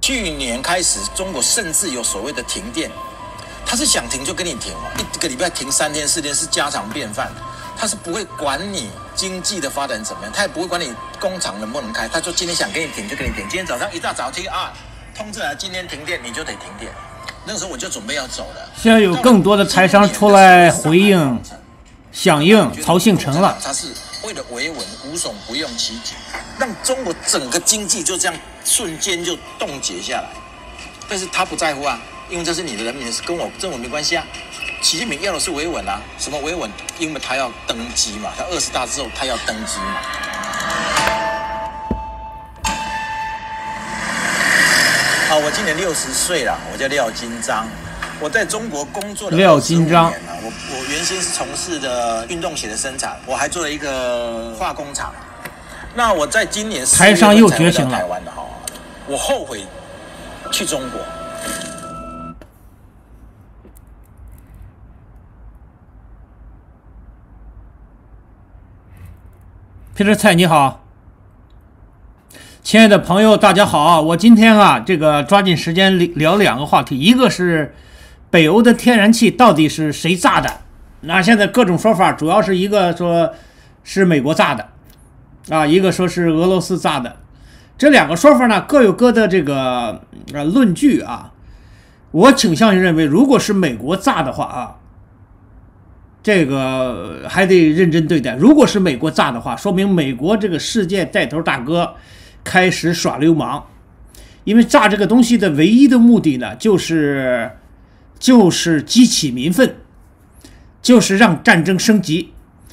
去年开始，中国甚至有所谓的停电，他是想停就跟你停哦，一个礼拜停3天4天是家常便饭，他是不会管你经济的发展怎么样，他也不会管你工厂能不能开，他说今天想给你停就给你停，今天早上一大早听啊，通知来今天停电，你就得停电。那个时候我就准备要走了。 现在有更多的台商出来回应、响应曹兴诚了。 他是为了维稳，无所不用其极，让中国整个经济就这样瞬间就冻结下来。但是他不在乎啊，因为这是你的人民，是跟我没关系啊。习近平要的是维稳啊，什么维稳？因为他要登基嘛，他20大之后他要登基嘛。好，我今年60岁了，我叫廖金章，我在中国工作了25年了。我原先是从事的运动鞋的生产，我还做了一个化工厂。那我在今年台商又觉醒了， 台湾的哈，我后悔去中国。 皮特蔡你好，亲爱的朋友大家好，我今天这个抓紧时间聊2个话题，一个是北欧的天然气到底是谁炸的？那现在各种说法，主要是一个说是美国炸的一个说是俄罗斯炸的，这2个说法呢各有各的这个论据啊。我倾向于认为，如果是美国炸的话这个还得认真对待。如果是美国炸的话，说明美国这个世界带头大哥开始耍流氓，因为炸这个东西的唯一的目的呢，就是激起民愤，就是让战争升级。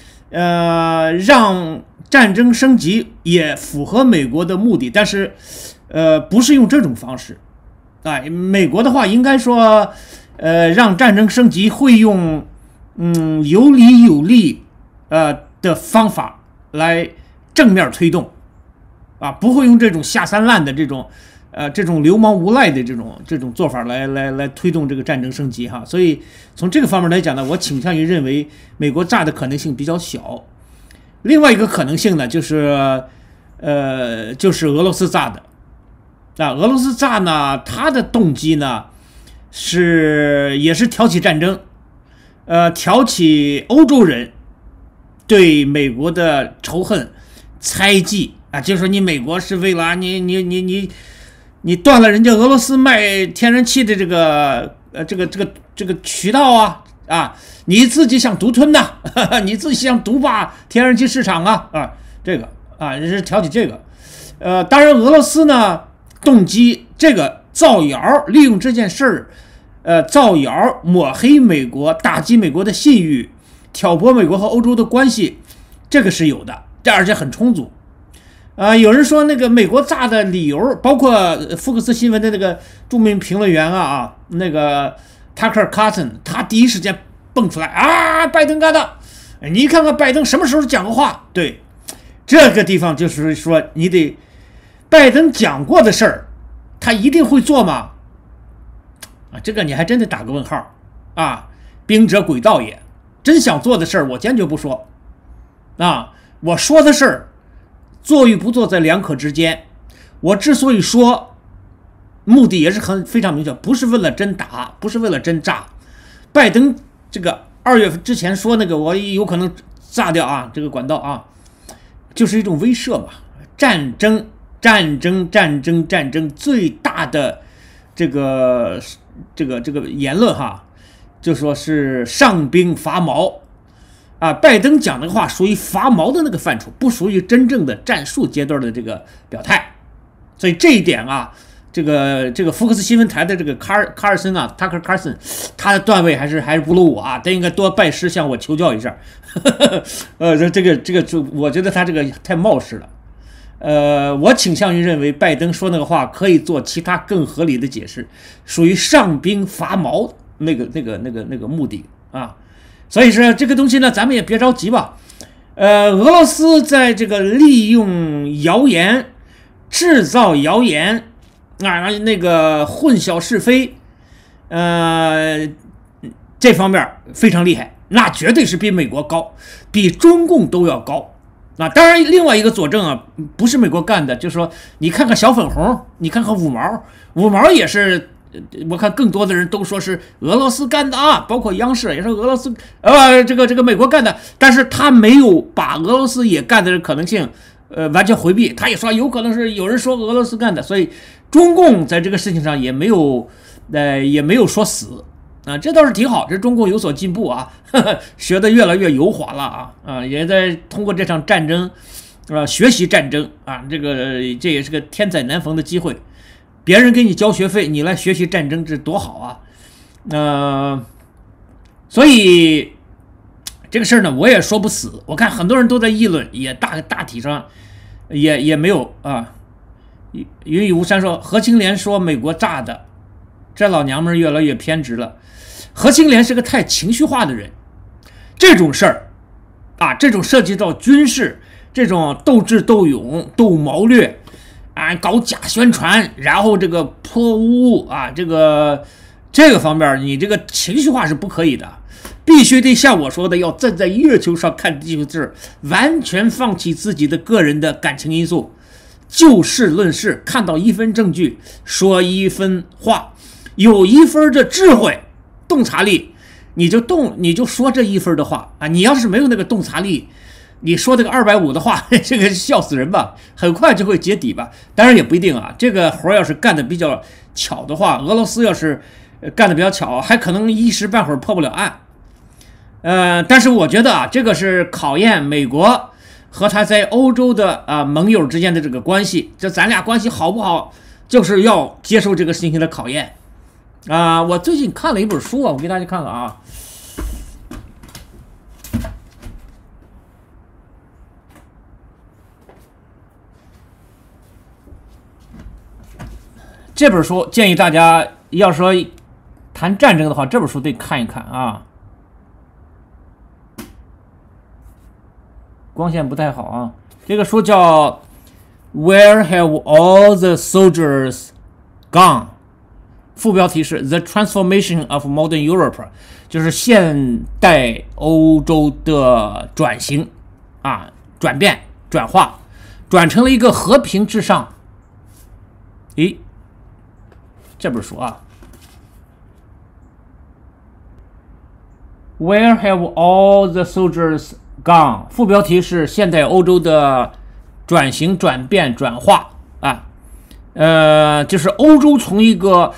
让战争升级也符合美国的目的，但是不是用这种方式美国的话应该说让战争升级会用有理有利的方法来正面推动不会用这种下三滥的这种流氓无赖的这种做法来推动这个战争升级所以从这个方面来讲呢，我倾向于认为美国炸的可能性比较小。另外一个可能性呢，就是俄罗斯炸的俄罗斯炸呢，它的动机呢也是挑起战争，挑起欧洲人对美国的仇恨、猜忌就是说你美国是为了你断了人家俄罗斯卖天然气的这个渠道你自己想独吞呐你自己想独霸天然气市场这个是挑起这个。当然俄罗斯呢动机这个造谣，利用这件事造谣抹黑美国，打击美国的信誉，挑拨美国和欧洲的关系，这个是有的，而且很充足。有人说那个美国炸的理由，包括福克斯新闻的那个著名评论员那个 Tucker Carlson， 他第一时间蹦出来拜登干的，你看看拜登什么时候讲过话？对，这个地方就是说你得拜登讲过的事儿，他一定会做吗？这个你还真得打个问号兵者诡道也，真想做的事儿我坚决不说我说的事儿做与不做在两可之间。我之所以说，目的也是非常明确，不是为了真打，不是为了真炸。拜登这个2月份之前说那个我有可能炸掉这个管道就是一种威慑嘛。战争最大的这个言论就说是上兵伐矛拜登讲的话属于伐矛的那个范畴，不属于真正的战术阶段的这个表态。所以这一点这个福克斯新闻台的这个卡尔森Tucker Carlson， 他的段位还是不如我他应该多拜师向我求教一下。这个我觉得他这个太冒失了。我倾向于认为拜登说那个话可以做其他更合理的解释，属于上兵伐矛那个目的所以说这个东西呢，咱们也别着急吧。俄罗斯在这个利用谣言、制造谣言那个混淆是非，这方面非常厉害，那绝对是比美国高，比中共都要高啊，当然，另外一个佐证啊，不是美国干的，就是说，你看看小粉红，你看看五毛，五毛也是，我看更多的人都说是俄罗斯干的啊，包括央视也说俄罗斯，这个美国干的，但是他没有把俄罗斯也干的可能性，完全回避，他也说有可能是有人说俄罗斯干的，所以中共在这个事情上也没有说死。啊，这倒是挺好，这中共有所进步啊，学得越来越油滑了啊，也在通过这场战争，学习战争啊，这也是个天载难逢的机会，别人给你交学费，你来学习战争，这多好啊，所以这个事儿呢，我也说不死，我看很多人都在议论，也大体上也没有啊。云雨巫山说，何青莲说美国炸的，这老娘们越来越偏执了。何青莲是个太情绪化的人，这种事儿啊，这种涉及到军事，这种斗智斗勇、斗谋略啊，搞假宣传，然后这个泼污啊，这个方面，你这个情绪化是不可以的，必须得像我说的，要站在月球上看地球字，完全放弃自己的个人的感情因素，就事论事，看到一分证据说一分话，有一分的智慧。洞察力，你就说这一分的话啊！你要是没有那个洞察力，你说这个250的话，这个笑死人吧，很快就会揭底吧。当然也不一定啊，这个活要是干的比较巧的话，俄罗斯要是干的比较巧，还可能一时半会儿破不了案。但是我觉得啊，这个是考验美国和他在欧洲的盟友之间的这个关系，这咱俩关系好不好，就是要接受这个事情的考验。我最近看了一本书啊，我给大家看看啊。这本书建议大家要说谈战争的话，这本书得看一看啊。光线不太好啊。这个书叫《Where Have All the Soldiers Gone》。副标题是 The Transformation of Modern Europe， 就是现代欧洲的转型转变、转化，转成了一个和平至上。这本书啊 Where have all the soldiers gone？ 副标题是现代欧洲的转型、转变、转化就是欧洲从一个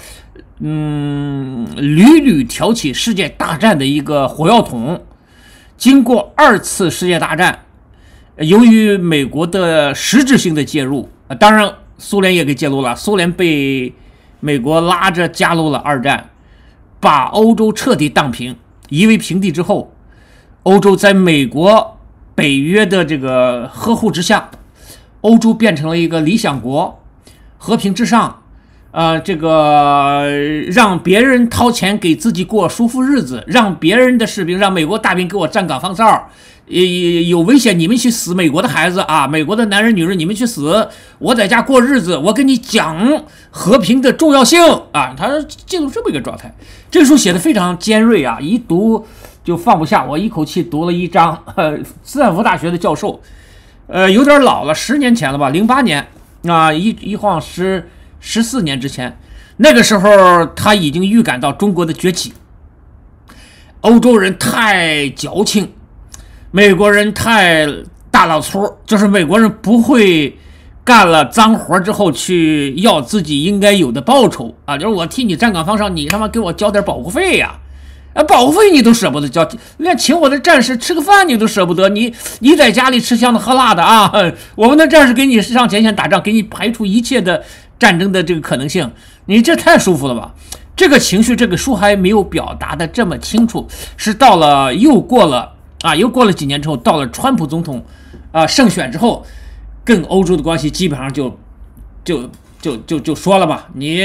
屡屡挑起世界大战的一个火药桶，经过2次世界大战，由于美国的实质性的介入，当然苏联也给介入了，苏联被美国拉着加入了2战，把欧洲彻底荡平，夷为平地之后，欧洲在美国北约的这个呵护之下，欧洲变成了一个理想国，和平至上。这个让别人掏钱给自己过舒服日子，让别人的士兵，让美国大兵给我站岗放哨，有危险你们去死，美国的孩子啊，美国的男人女人你们去死，我在家过日子，我跟你讲和平的重要性啊！他进入这么一个状态。这个书写的非常尖锐啊，一读就放不下，我一口气读了1章。斯坦福大学的教授，有点老了，10年前了吧，08年一晃14年之前，那个时候他已经预感到中国的崛起。欧洲人太矫情，美国人太大老粗，就是美国人不会干了脏活之后去要自己应该有的报酬啊，就是我替你站岗放哨，你他妈给我交点保护费呀！保护费你都舍不得交，连请我的战士吃个饭你都舍不得，你在家里吃香的喝辣的啊！我们的战士给你上前线打仗，给你排除一切的战争的这个可能性，你这太舒服了吧？这个情绪，这个书还没有表达的这么清楚，是到了又过了几年之后，到了川普总统胜选之后，跟欧洲的关系基本上就说了吧，你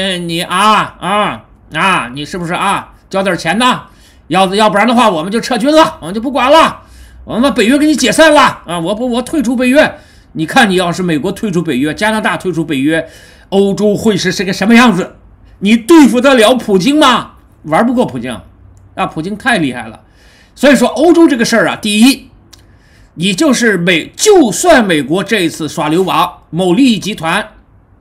你是不是交点钱呢？要不然的话，我们就撤军了，我们就不管了，我们把北约给你解散了我退出北约。你看，你要是美国退出北约，加拿大退出北约，欧洲会是个什么样子？你对付得了普京吗？玩不过普京普京太厉害了。所以说，欧洲这个事儿第一， 你就是就算美国这一次耍流氓，某利益集团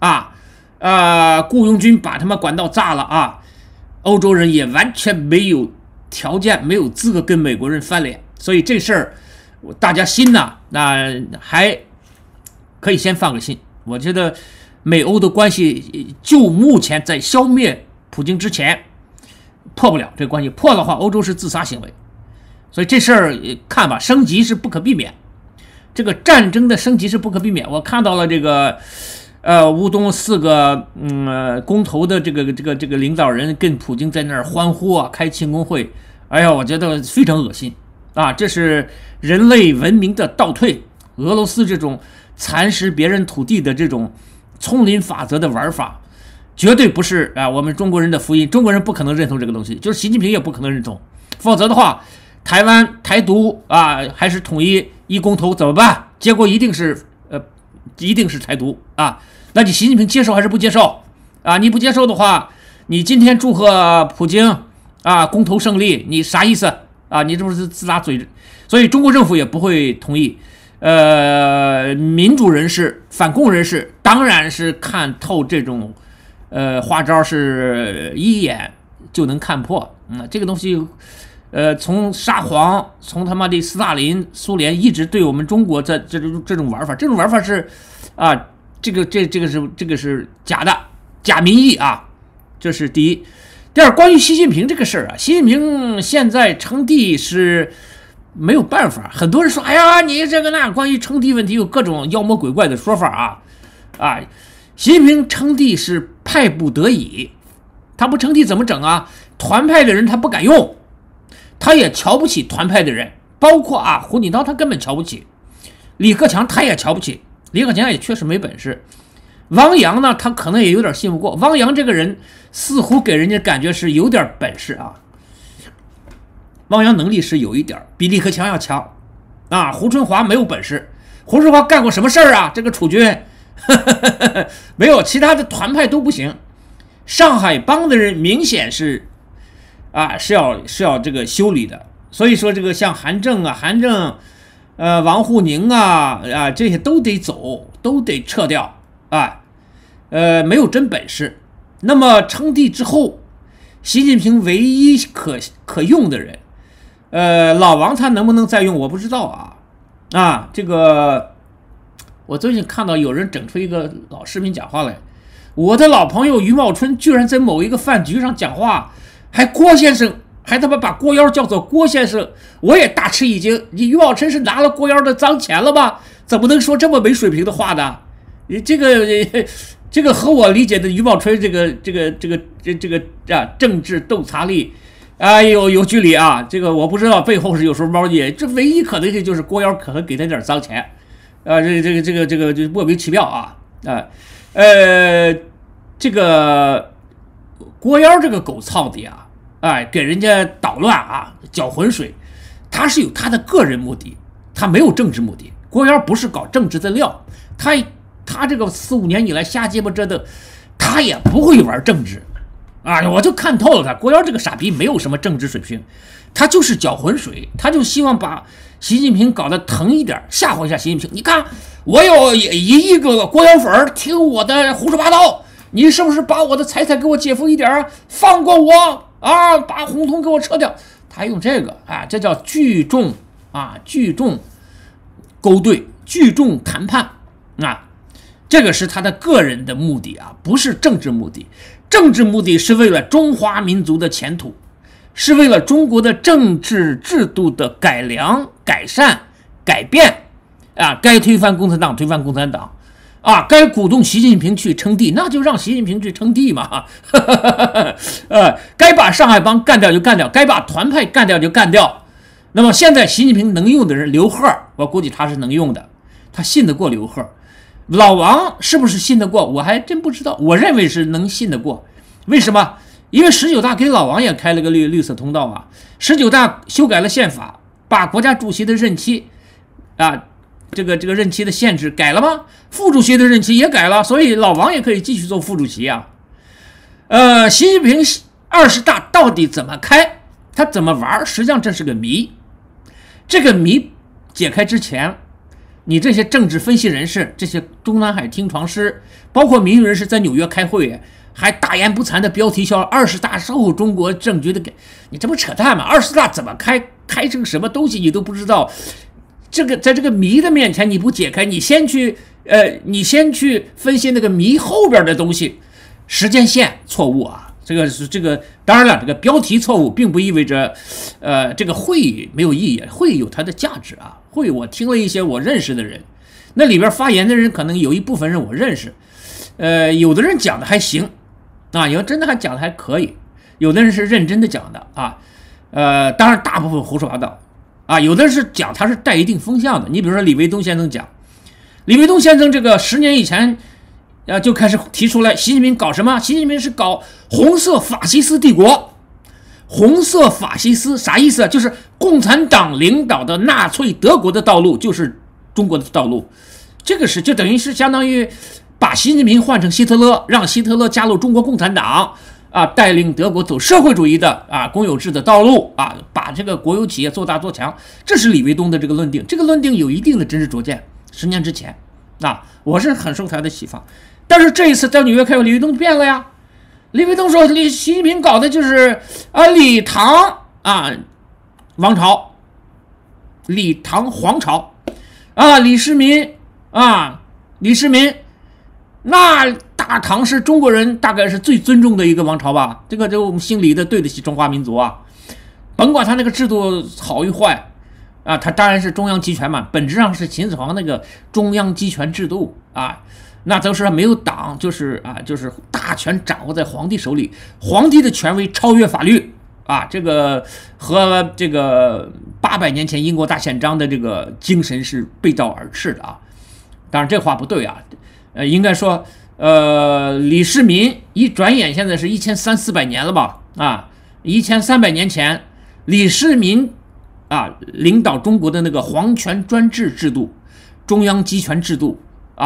雇佣军把他们管到炸了啊，欧洲人也完全没有条件、没有资格跟美国人翻脸。所以这事儿大家心呢，还可以先放个心。我觉得美欧的关系就目前在消灭普京之前破不了这个关系，破的话欧洲是自杀行为。所以这事儿看吧，升级是不可避免，这个战争的升级是不可避免。我看到了这个乌东4个公投的这个领导人跟普京在那儿欢呼啊，开庆功会，哎呀，我觉得非常恶心啊！这是人类文明的倒退，俄罗斯这种蚕食别人土地的这种丛林法则的玩法，绝对不是我们中国人的福音，中国人不可能认同这个东西，就是习近平也不可能认同，否则的话，台湾台独还是统一公投怎么办？结果一定是台独啊！那你习近平接受还是不接受啊？你不接受的话，你今天祝贺普京公投胜利，你啥意思啊？你这不是自打嘴？所以中国政府也不会同意。民主人士、反共人士当然是看透这种花招，是一眼就能看破。这个东西。从沙皇，从他妈的斯大林、苏联一直对我们中国这种玩法，这种玩法是这个是假的，假民意啊，这是第一。第二，关于习近平这个事儿习近平现在称帝是没有办法，很多人说，哎呀，你这个那关于称帝问题有各种妖魔鬼怪的说法习近平称帝是派不得已，他不称帝怎么整啊？团派的人他不敢用。他也瞧不起团派的人，包括胡锦涛他根本瞧不起，李克强他也瞧不起，李克强也确实没本事，汪洋呢他可能也有点信不过，汪洋这个人似乎给人家感觉是有点本事汪洋能力是有一点比李克强要强胡春华没有本事，胡春华干过什么事儿这个储君没有，其他的团派都不行，上海帮的人明显是是要这个修理的，所以说这个像韩正王沪宁这些都得走，都得撤掉没有真本事。那么称帝之后，习近平唯一可用的人，老王他能不能再用我不知道这个我最近看到有人整出一个老视频讲话来，我的老朋友于茂春居然在某一个饭局上讲话。还郭先生，还他妈把郭妖叫做郭先生，我也大吃一惊。你于茂春是拿了郭妖的脏钱了吧？怎么能说这么没水平的话呢？你这个和我理解的于茂春这个政治洞察力有距离这个我不知道背后是有什么猫腻，这唯一可能性就是郭妖可能给他点脏钱这个就莫名其妙这个。郭妖这个狗操的给人家捣乱搅浑水，他是有他的个人目的，他没有政治目的。郭妖不是搞政治的料，他这个4、5年以来瞎鸡巴折腾，他也不会玩政治我就看透了他。郭妖这个傻逼没有什么政治水平，他就是搅浑水，他就希望把习近平搞得疼一点，吓唬一下习近平。你看，我有1亿个郭妖粉听我的胡说八道。你是不是把我的财产给我姐夫一点放过我把红通给我撤掉？他用这个这叫聚众聚众勾兑，聚众谈判这个是他的个人的目的不是政治目的。政治目的是为了中华民族的前途，是为了中国的政治制度的改良、改善、改变该推翻共产党推翻共产党该鼓动习近平去称帝，那就让习近平去称帝嘛该把上海帮干掉就干掉，该把团派干掉就干掉。那么现在习近平能用的人，刘鹤我估计他是能用的，他信得过刘鹤。老王是不是信得过我还真不知道，我认为是能信得过。为什么？因为19大给老王也开了个绿色通道19大修改了宪法，把国家主席的任期这个任期的限制改了吗？副主席的任期也改了，所以老王也可以继续做副主席习近平20大到底怎么开，他怎么玩，实际上这是个谜。这个谜解开之前，你这些政治分析人士，这些中南海听床师，包括民运人士在纽约开会，还大言不惭的标题叫20大后中国政局的，你这不扯淡吗？20大怎么开成什么东西你都不知道，这个在这个谜的面前你不解开，你先去分析那个谜后边的东西，时间线错误啊。这个，当然了，这个标题错误，并不意味着，这个会没有意义，会有它的价值啊。会，我听了一些我认识的人，那里边发言的人可能有一部分人我认识，有的人讲的还行，啊，有真的还讲的还可以，有的人是认真的讲的啊，当然大部分胡说八道，啊，有的人是讲他是带一定风向的。你比如说李维东先生讲，李维东先生这个10年以前。就开始提出来，习近平搞什么？习近平是搞红色法西斯帝国。红色法西斯啥意思啊？就是共产党领导的纳粹德国的道路就是中国的道路。这个是就等于是相当于把习近平换成希特勒，让希特勒加入中国共产党啊，带领德国走社会主义的公有制的道路啊，把这个国有企业做大做强。这是李维东的这个论定，这个论定有一定的真实拙见。10年之前我是很受他的启发。但是这一次在纽约开会，李维东变了呀。李维东说，习近平搞的就是李唐王朝，李唐皇朝李世民，那大唐是中国人大概是最尊重的一个王朝吧？这个我们姓李的对得起中华民族啊，甭管他那个制度好与坏他当然是中央集权嘛，本质上是秦始皇那个中央集权制度那都是没有党，就是大权掌握在皇帝手里，皇帝的权威超越法律这个和这个800年前英国大宪章的这个精神是背道而驰的当然这话不对应该说李世民一转眼现在是1300-400年了吧1300年前李世民领导中国的那个皇权专制制度，中央集权制度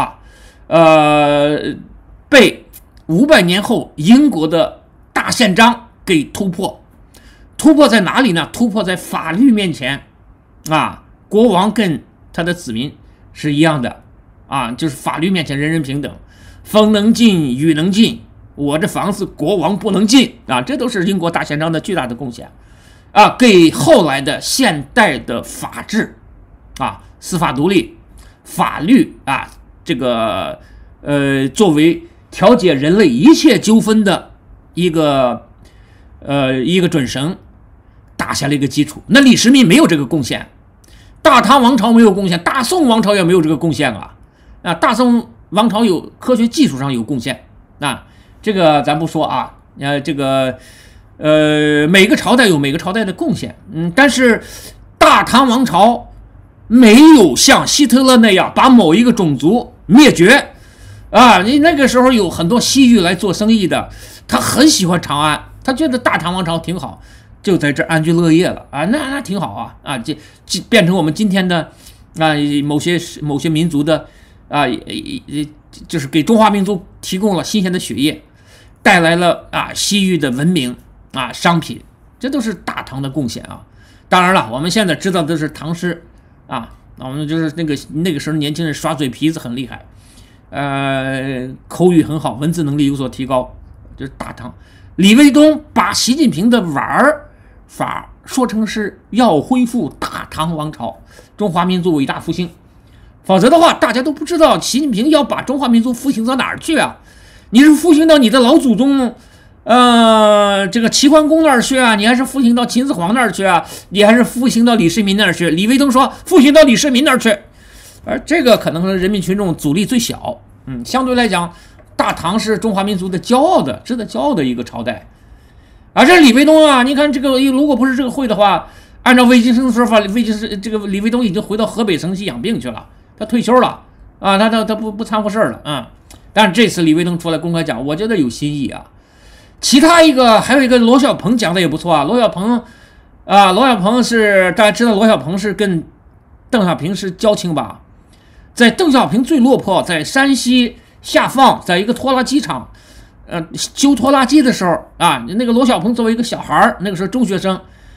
被500年后英国的大宪章给突破在哪里呢？突破在法律面前国王跟他的子民是一样的就是法律面前人人平等，风能进雨能进，我这房子国王不能进这都是英国大宪章的巨大的贡献给后来的现代的法治司法独立，法律这个作为调解人类一切纠纷的一个准绳，打下了一个基础。那李世民没有这个贡献，大唐王朝没有贡献，大宋王朝也没有这个贡献大宋王朝有科学技术上有贡献这个咱不说这个每个朝代有每个朝代的贡献但是大唐王朝没有像希特勒那样把某一个种族灭绝你那个时候有很多西域来做生意的，他很喜欢长安，他觉得大唐王朝挺好，就在这安居乐业了那挺好这变成我们今天的某些民族的就是给中华民族提供了新鲜的血液，带来了西域的文明商品，这都是大唐的贡献当然了，我们现在知道的是唐诗我们就是那个时候年轻人耍嘴皮子很厉害口语很好，文字能力有所提高，就是大唐。李卫东把习近平的玩法说成是要恢复大唐王朝，中华民族伟大复兴，否则的话大家都不知道习近平要把中华民族复兴到哪儿去你是复兴到你的老祖宗这个齐桓公那儿去你还是复兴到秦始皇那儿去你还是复兴到李世民那儿去？李卫东说复兴到李世民那儿去，而这个可能是人民群众阻力最小相对来讲大唐是中华民族的骄傲的值得骄傲的一个朝代这李卫东你看这个如果不是这个会的话，按照魏京生的说法，这个李卫东已经回到河北省去养病去了，他退休了他不掺和事儿了但是这次李卫东出来公开讲，我觉得有新意其他还有一个罗小鹏讲的也不错罗小鹏是大家知道罗小鹏是跟邓小平是交情吧，在邓小平最落魄，在山西下放，在一个拖拉机厂修拖拉机的时候那个罗小鹏作为一个小孩那个时候中学生，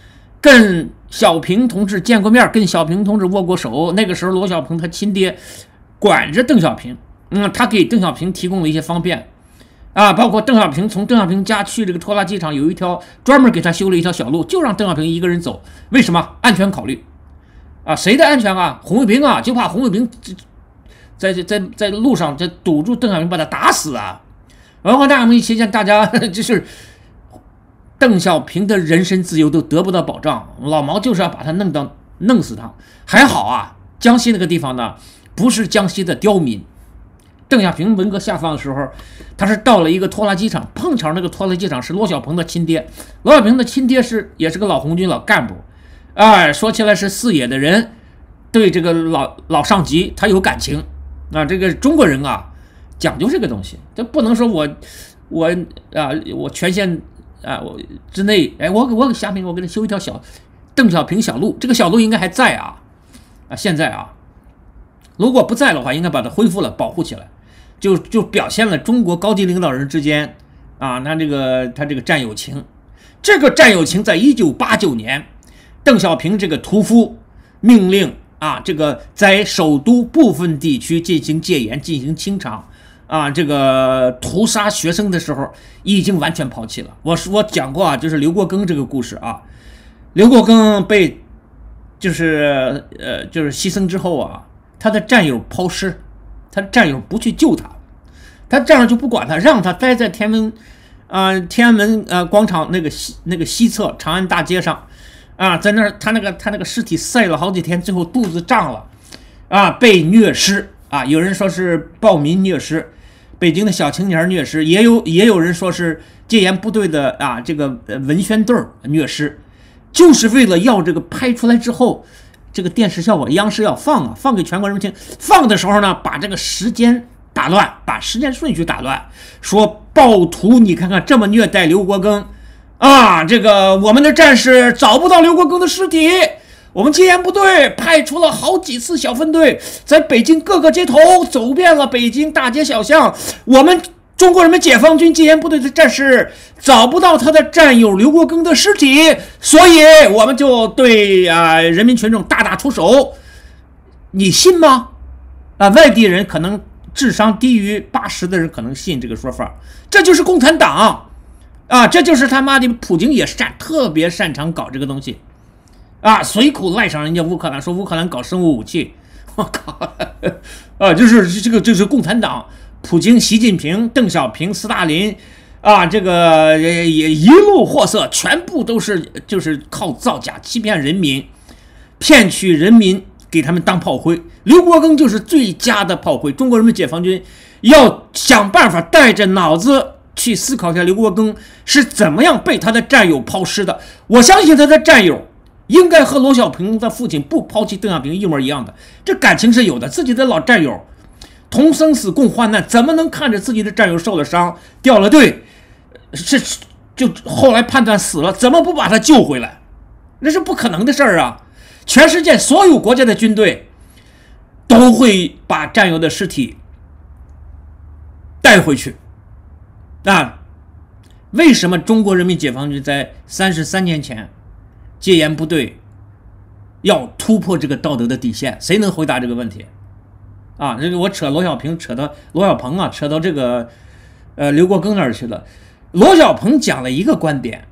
跟小平同志见过面，跟小平同志握过手。那个时候罗小鹏他亲爹管着邓小平，他给邓小平提供了一些方便啊，包括邓小平从邓小平家去这个拖拉机厂有一条专门给他修了一条小路，就让邓小平一个人走。为什么？安全考虑啊，谁的安全啊？红卫兵啊，就怕红卫兵在路上就堵住邓小平，把他打死啊。文化大革命期间，大家就是邓小平的人身自由都得不到保障，老毛就是要把他弄死他。还好啊，江西那个地方呢，不是江西的刁民。邓小平文革下放的时候，他是到了一个拖拉机厂，碰巧那个拖拉机厂是罗小鹏的亲爹，罗小平的亲爹也是个老红军老干部，说起来是四野的人，对这个老上级他有感情啊。这个中国人啊，讲究这个东西，这不能说我权限我之内，我给夏平我给他修一条邓小平小路，这个小路应该还在啊，现在啊，如果不在的话，应该把它恢复了，保护起来，就表现了中国高级领导人之间啊，他这个战友情。这个战友情在1989年，邓小平这个屠夫命令啊，这个在首都部分地区进行戒严，进行清场啊，这个屠杀学生的时候，已经完全抛弃了。我讲过啊，就是刘国庚这个故事啊，刘国庚被就是牺牲之后啊，他的战友抛尸，他的战友不去救他，他战友就不管他，让他待在天安门广场那个西侧长安大街上啊，在那儿他那个尸体晒了好几天，最后肚子胀了啊，被虐尸啊，有人说是暴民虐尸，北京的小青年虐尸，也有人说是戒严部队的这个文宣队虐尸，就是为了要这个拍出来之后，这个电视效果，央视要放给全国人民听，放的时候呢，把这个时间打乱，把时间顺序打乱，说暴徒你看看这么虐待刘国庚啊，这个我们的战士找不到刘国庚的尸体，我们戒严部队派出了好几次小分队，在北京各个街头走遍了北京大街小巷，我们中国人民解放军戒严部队的战士找不到他的战友刘国庚的尸体，所以我们就对人民群众大打出手。你信吗？外地人可能智商低于80的人可能信这个说法，这就是共产党啊！这就是他妈的普京也特别擅长搞这个东西啊！随口赖上人家乌克兰，说乌克兰搞生物武器，我靠就是这个就是共产党。普京、习近平、邓小平、斯大林这个也一路货色，全部都是就是靠造假欺骗人民，骗取人民给他们当炮灰。刘国庚就是最佳的炮灰。中国人民解放军要想办法带着脑子去思考一下刘国庚是怎么样被他的战友抛尸的。我相信他的战友应该和罗小平的父亲不抛弃邓小平一模一样的，这感情是有的。自己的老战友同生死共患难，怎么能看着自己的战友受了伤掉了队，就后来判断死了，怎么不把他救回来？那是不可能的事儿啊！全世界所有国家的军队都会把战友的尸体带回去啊！为什么中国人民解放军在33年前戒严部队要突破这个道德的底线？谁能回答这个问题？这个我扯罗小平，扯到罗小鹏扯到这个刘国庚那儿去了。罗小鹏讲了一个观点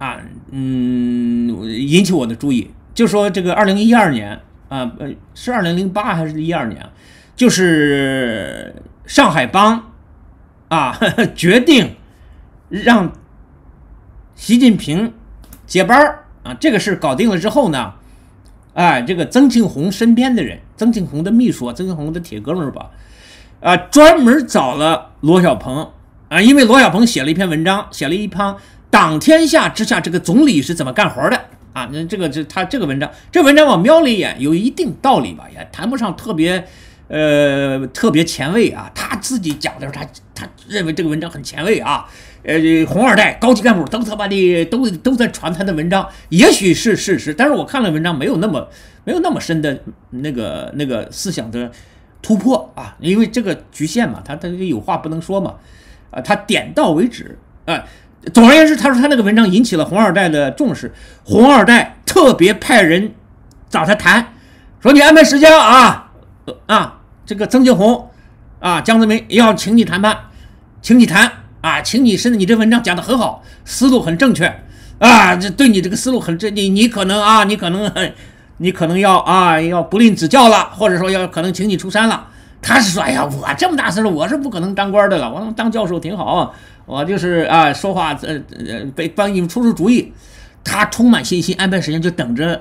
引起我的注意，就说这个2012年是2008还是12年，就是上海帮决定让习近平接班这个事搞定了之后呢，这个曾庆红身边的人，曾庆红的秘书，曾庆红的铁哥们儿吧，专门找了罗小鹏因为罗小鹏写了一篇文章，写了一篇党天下之下这个总理是怎么干活的他这个文章，我瞄了一眼，有一定道理吧，也谈不上特别前卫他自己讲的时候，他认为这个文章很前卫红二代高级干部都他妈的都在传他的文章，也许是事实，但是我看了文章没有那么深的那个思想的突破因为这个局限嘛，他有话不能说嘛他点到为止总而言之，他说他那个文章引起了红二代的重视，红二代特别派人找他谈，说你安排时间这个曾庆红江泽民要请你谈判，请你谈请你你这文章讲的很好，思路很正确这对你这个思路很正，你可能要不吝指教了，或者说可能请你出山了。他是说，哎呀，我这么大岁数，我是不可能当官的了，我当教授挺好，我就是说话帮你们出主意。他充满信心，安排时间就等着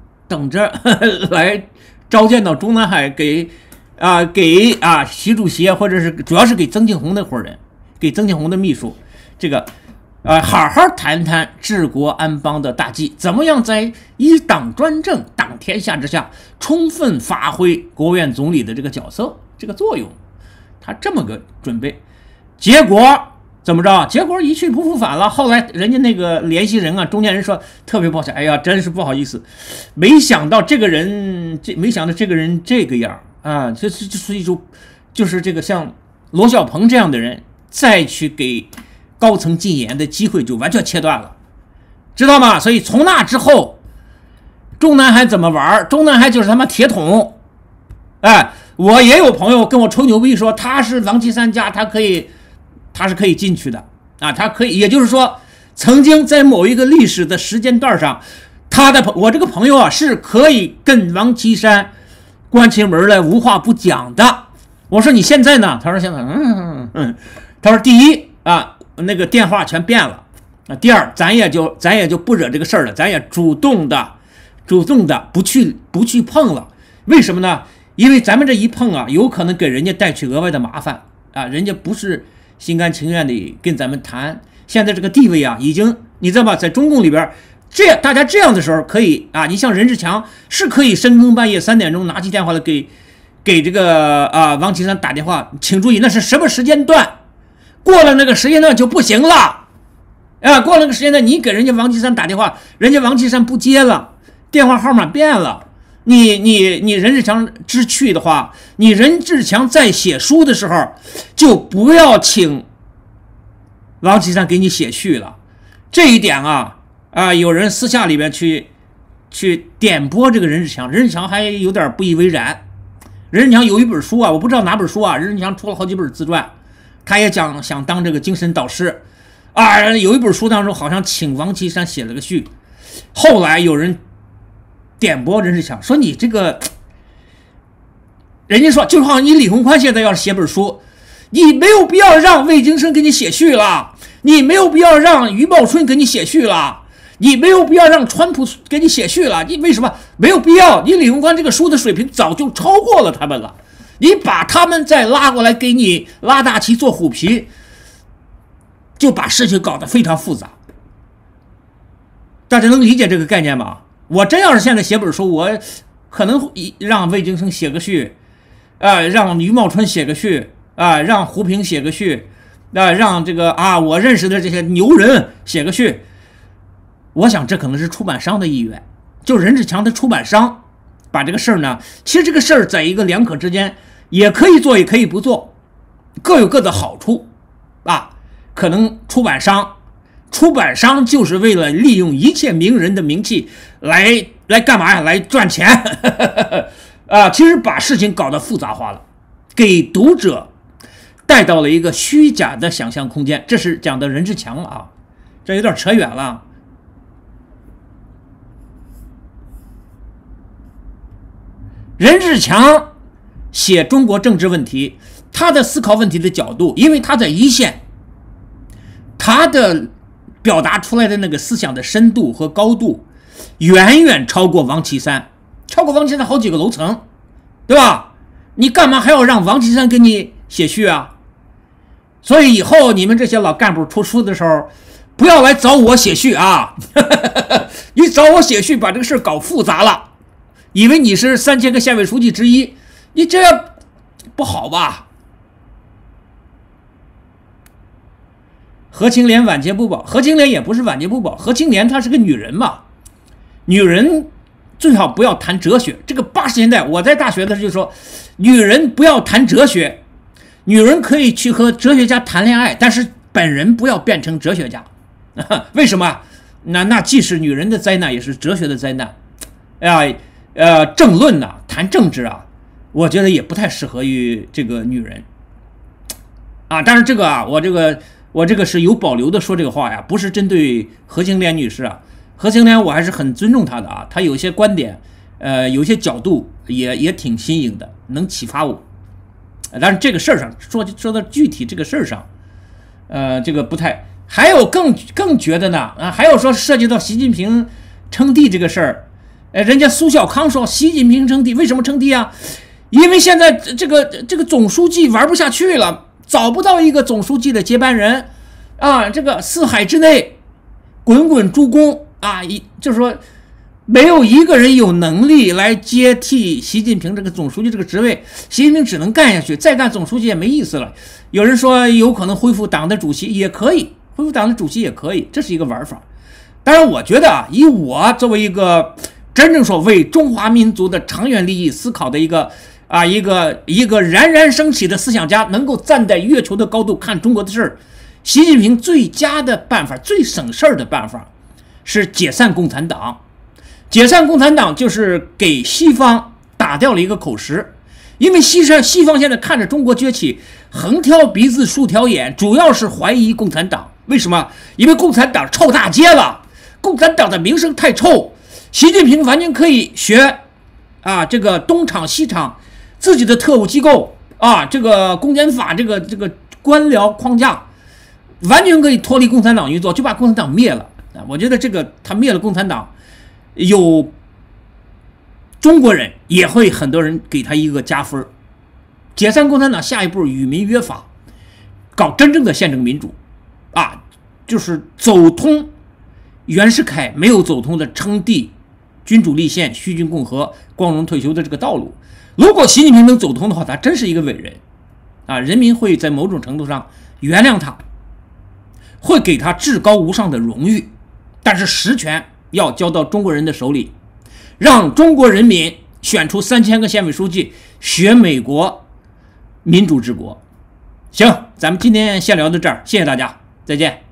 来召见到中南海，给习主席或者是主要是给曾庆红那伙人，给曾庆红的秘书，这个好好谈谈治国安邦的大计，怎么样在以党专政、党天下之下，充分发挥国务院总理的这个角色、这个作用。他这么个准备，结果怎么着？结果一去不复返了。后来人家那个联系人中间人说特别抱歉，哎呀，真是不好意思，没想到这个人这个样这是一种，就是这个像罗小鹏这样的人，再去给高层进言的机会就完全切断了，知道吗？所以从那之后，中南海怎么玩？中南海就是他妈铁桶。我也有朋友跟我吹牛逼说他是王岐山家，他是可以进去的他可以，也就是说，曾经在某一个历史的时间段上，我这个朋友是可以跟王岐山关起门来无话不讲的。我说你现在呢？他说现在他说第一那个电话全变了第二咱也就不惹这个事儿了，咱也主动的不去碰了。为什么呢？因为咱们这一碰有可能给人家带去额外的麻烦人家不是心甘情愿的跟咱们谈。现在这个地位已经你知道吧，在中共里边大家这样的时候可以你像任志强是可以深更半夜3点钟拿起电话来给这个王岐山打电话，请注意那是什么时间段，过了那个时间段就不行了过了那个时间段，你给人家王岐山打电话，人家王岐山不接了，电话号码变了，你任志强之去的话，你任志强在写书的时候就不要请王岐山给你写序了。这一点有人私下里边去点拨这个任志强，任志强还有点不以为然。任志强有一本书我不知道哪本书任志强出了好几本自传，他也想当这个精神导师有一本书当中好像请王岐山写了个序，后来有人点拨任志强说你这个，人家说就好像你李鸿宽现在要是写本书，你没有必要让魏京生给你写序了，你没有必要让余茂春给你写序了，你没有必要让川普给你写序了，你为什么没有必要？你李鸿宽这个书的水平早就超过了他们了，你把他们再拉过来给你拉大旗做虎皮，就把事情搞得非常复杂。大家能理解这个概念吗？我真要是现在写本书，我可能让魏京生写个序让余茂春写个序让胡平写个序让这个我认识的这些牛人写个序。我想这可能是出版商的意愿，就任志强的出版商把这个事儿呢，其实这个事儿在一个两可之间也可以做也可以不做，各有各的好处可能出版商就是为了利用一切名人的名气来干嘛呀？来赚钱其实把事情搞得复杂化了，给读者带到了一个虚假的想象空间。这是讲的任志强了这有点扯远了。任志强写中国政治问题，他的思考问题的角度，因为他在一线，他的表达出来的那个思想的深度和高度远远超过王岐山好几个楼层，对吧？你干嘛还要让王岐山给你写序所以以后你们这些老干部出书的时候不要来找我写序你找我写序把这个事搞复杂了，以为你是3000个县委书记之一，你这样不好吧？何青莲晚节不保，何青莲也不是晚节不保，何青莲她是个女人嘛，女人最好不要谈哲学。这个80年代我在大学的时候就说，女人不要谈哲学，女人可以去和哲学家谈恋爱，但是本人不要变成哲学家为什么？那既是女人的灾难，也是哲学的灾难。政论呐，谈政治啊，我觉得也不太适合于这个女人啊。但是这个啊，我这个是有保留的说这个话呀，不是针对何青莲女士啊。何青莲我还是很尊重她的啊，她有些观点，有些角度也挺新颖的，能启发我。但是这个事儿上说到具体这个事儿上，这个不太。还有更觉得呢啊，还有说涉及到习近平称帝这个事儿，人家苏小康说习近平称帝，为什么称帝啊？因为现在这个总书记玩不下去了，找不到一个总书记的接班人啊，这个四海之内滚滚诸公啊，就是说没有一个人有能力来接替习近平这个总书记这个职位，习近平只能干下去，再干总书记也没意思了。有人说有可能恢复党的主席，也可以恢复党的主席也可以，这是一个玩法。当然我觉得啊，以我作为一个真正说为中华民族的长远利益思考的一个冉冉升起的思想家，能够站在月球的高度看中国的事儿，习近平最佳的办法，最省事儿的办法是解散共产党。解散共产党就是给西方打掉了一个口实，因为西方现在看着中国崛起，横挑鼻子竖挑眼，主要是怀疑共产党。为什么？因为共产党臭大街了，共产党的名声太臭，习近平完全可以学啊，这个东厂西厂自己的特务机构啊，这个公检法这个官僚框架，完全可以脱离共产党运作，就把共产党灭了啊！我觉得这个他灭了共产党，有中国人也会很多人给他一个加分。解散共产党下一步与民约法，搞真正的宪政民主啊，就是走通袁世凯没有走通的称帝、君主立宪、虚君共和、光荣退休的这个道路。如果习近平能走通的话，他真是一个伟人啊！人民会在某种程度上原谅他，会给他至高无上的荣誉，但是实权要交到中国人的手里，让中国人民选出3000个县委书记，学美国民主治国。行，咱们今天先聊到这儿，谢谢大家，再见。